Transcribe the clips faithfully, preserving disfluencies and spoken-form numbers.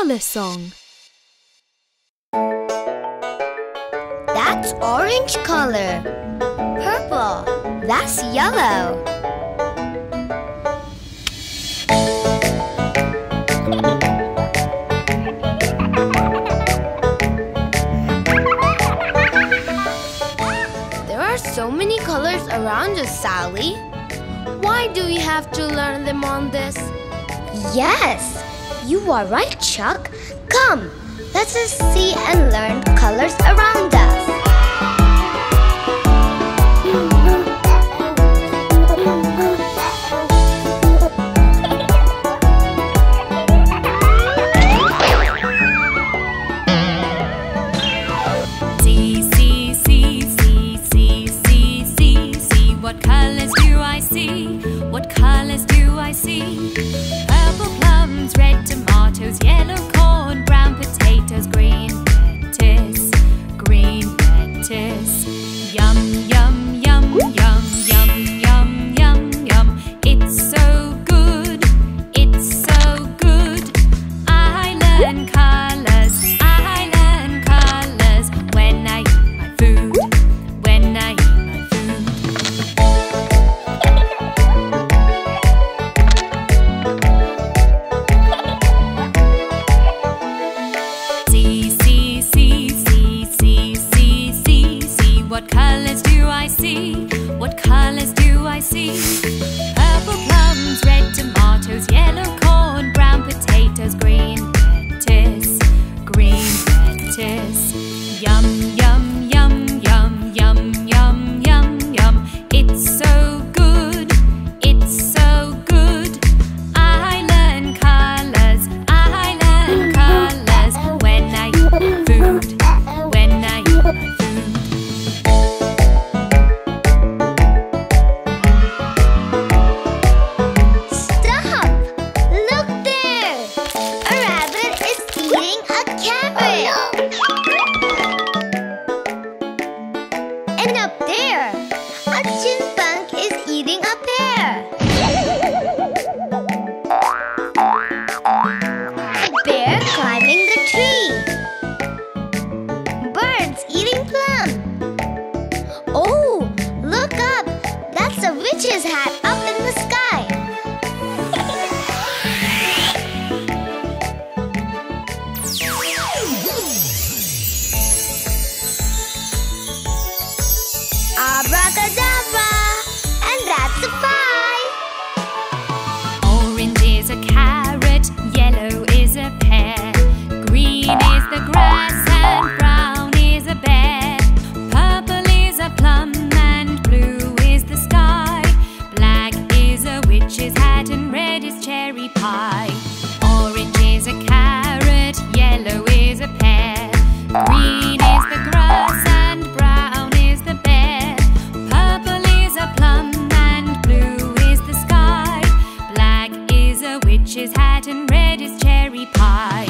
color song. That's orange color. Purple. That's yellow. There are so many colors around us, Sally. Why do we have to learn them on this? Yes, you are right, Chuck. Come, let us see and learn colors around us. See, see, see, see, see, see, see, see. What colors do I see? What colors do I see? Purple plums, red tomatoes, yellow corn, brown potatoes, green lettuce, green lettuce. Yum, yum, yum, yum, yum, yum, yum, yum. It's so good, it's so good. I learn colors, I learn colors when I eat my food, when I eat my food. See, see, see, see, see, see, see, see. What colors do I see? What colors do I see? Purple plums, red tomatoes, yellow corn, brown potatoes, green lettuce, green lettuce. Yum, yum, yum, yum, yum, yum, yum, yum. It's so good, it's so good. I learn colors, I learn colors when I eat my food, when I eat my food. Stop! Look there! A rabbit is eating a carrot! And up there, a chipmunk is eating a pear! A bear climbing the tree! Birds eating plum! Oh, look up! That's a witch's hat up in the sky! Abracadabra! And that's a pie! Orange is a carrot, yellow is a pear, green is the grass and brown is a bear, purple is a plum and blue is the sky, black is a witch's hat and red is cherry pie. Orange is a carrot, yellow is a pear, green is the grass and brown is the bear, purple is a plum and blue is the sky, black is a witch's hat and red is cherry pie.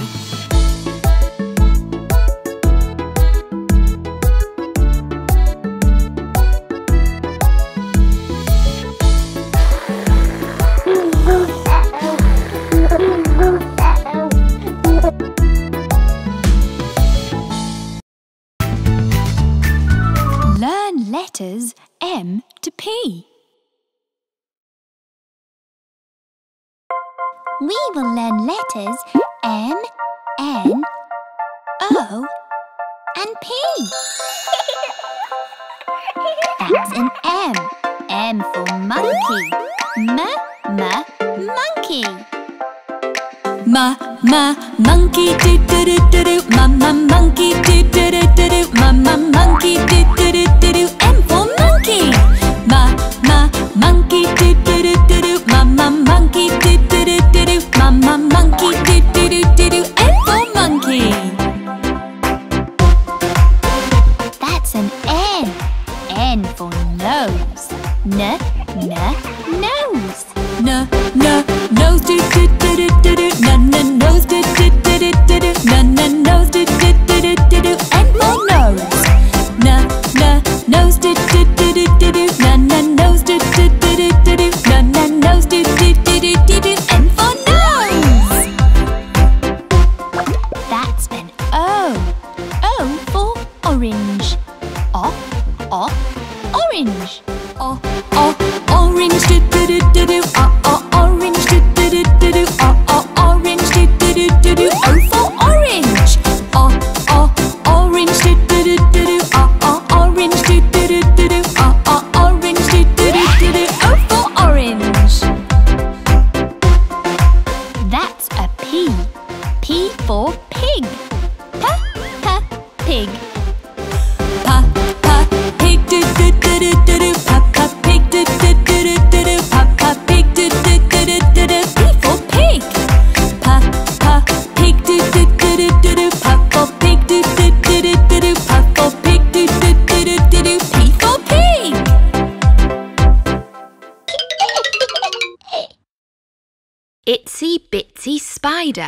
Learn letters M to P. We will learn letters M, N, O, and P. That's an M. M for monkey. M, M, monkey. Ma, ma, monkey do do do do do. Ma, ma, monkey do do do do do. Ma, ma, monkey do do do do do. M for monkey. Ma, ma, monkey do do do do do. Ma, ma, monkey do do do do do. Ma, ma, monkey do do do do do. M for monkey. That's an N. N for nose. N, N, nose. N, n, nose do do do do do do. N, n, nose do do do do do do. N, n, nose do do do do do do. N for nose. N, n, nose do do do do do do. N, n, nose do do do do do do. N, n, nose do do do do do do. N for nose. orange. Oh, oh, orange, do do do do do. Oh, oh, orange, do do do do do. Oh, oh, orange, do do do do do. O for orange. Oh, oh, orange, do do do do do. Oh, oh, orange, do do do do do. Oh, oh, orange, do do do do do. O for orange. That's a P. P for pig. P, P, pig. Pa, pa, pig, do do do do do do. Pa, pa, pig, do do do do do do. Pa, pa, pig, do do do do do do. P for pig. Pa, pa, pig, do do do do do do. Pa, for pig, do do do do do do. Pa, for pig, do do do do do do. P for pig. Itsy Bitsy Spider.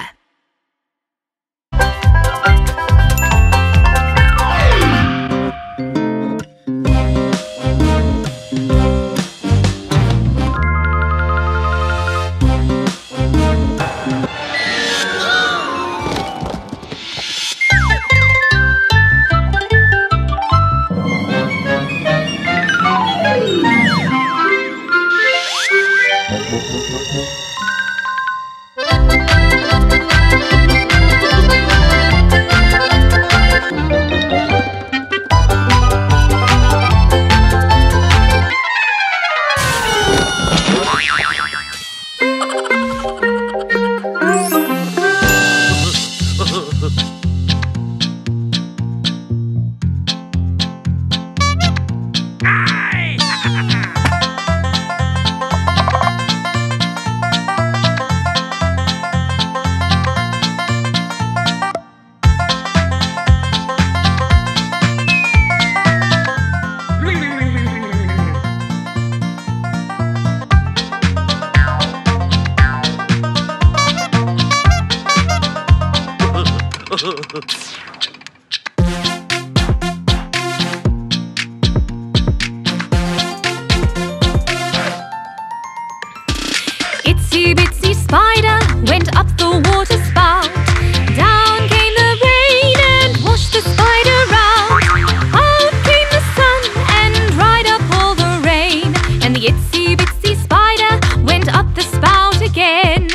Itsy bitsy spider went up the water spout. Down came the rain and washed the spider out. Out came the sun and dried up all the rain. And the itsy bitsy spider went up the spout again.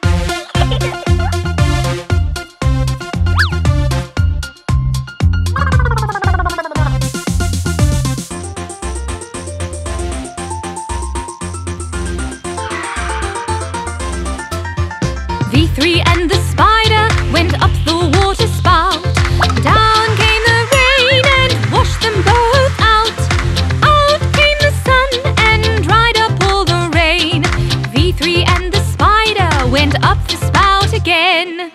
V three and the spider went up the water spout. Down came the rain and washed them both out. Out came the sun and dried up all the rain. V three and the spider went up the spout again.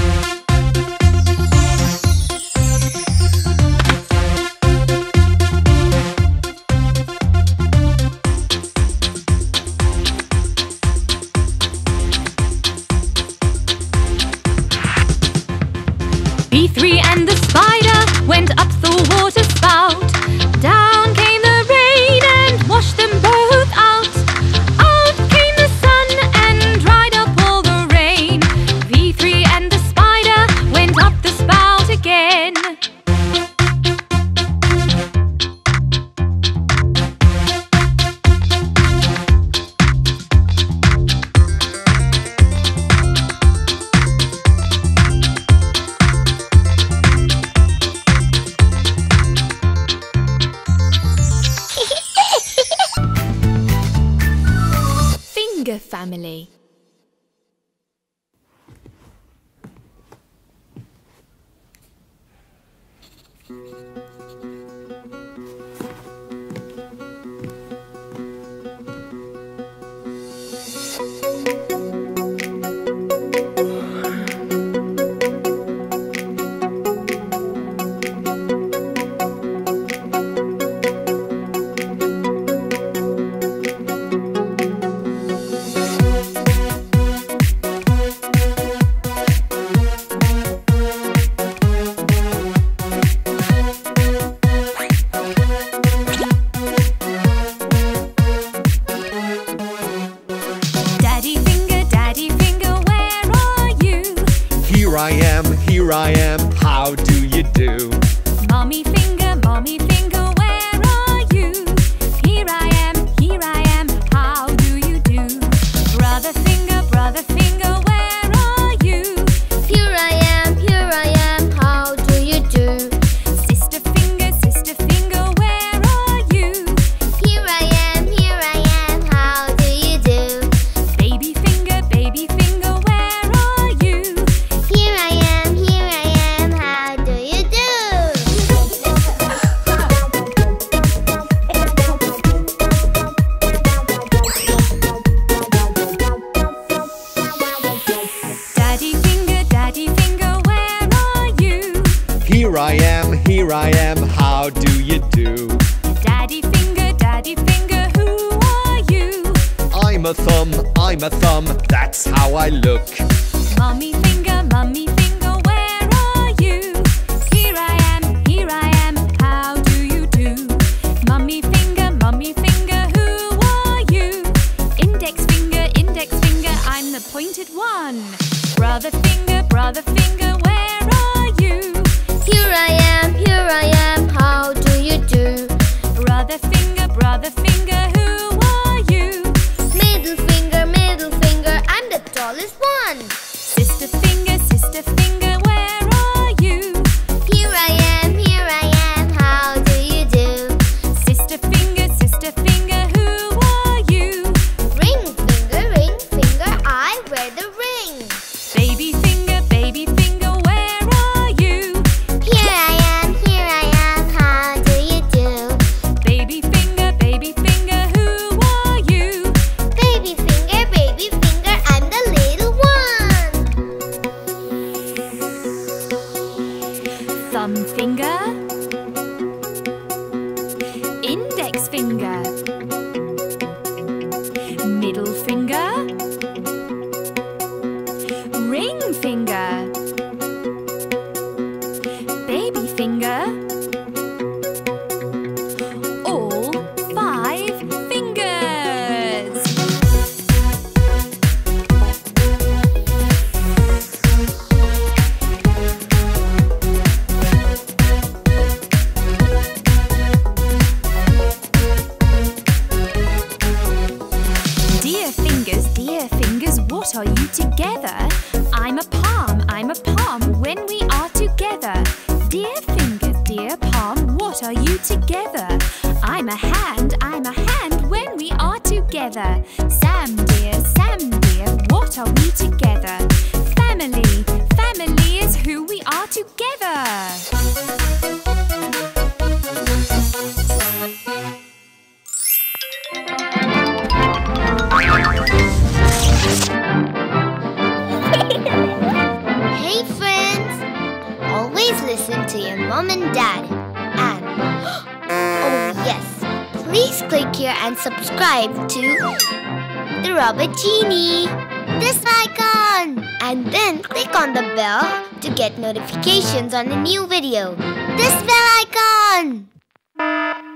V three and the spider went up the water spout. Down came the rain and washed them both out. Out came the sun and dried up all the rain. V three and the spider went up the spout again. Finger family. how do you do? Daddy finger, daddy finger, who are you? I'm a thumb, I'm a thumb, that's how I look. Mummy finger, mummy finger, where are you? Here I am, here I am, how do you do? Mummy finger, mummy finger, who are you? Index finger, index finger, I'm the pointed one. Brother finger, brother finger, where are you? Here I am, here I am, how do you do? Brother finger, brother finger, who are you? Middle finger, middle finger, I'm the tallest one. Sister finger, sister finger, where are you? Here I am, here I am, how do you do? Sister finger, sister finger, who are you? Ring finger, ring finger, I wear the ring. Baby finger, baby finger, where are you? Here I am, here I am, how do you do? Baby finger, baby finger, who are you? Baby finger, baby finger, I'm the little one. Thumb finger, index finger, middle finger, ring finger, baby finger, all five fingers. Dear fingers, dear fingers, what are you together? I'm a palm, I'm a palm when we are together. Dear fingers, dear palm, what are you together? I'm a hand, I'm a hand when we are together. Sam dear, Sam dear, what are we together? Family, family is who we are together. Hey friends! Always listen to your mom and dad. And, oh yes, please click here and subscribe to the Robot Genie. This icon! And then click on the bell to get notifications on a new video. This bell icon!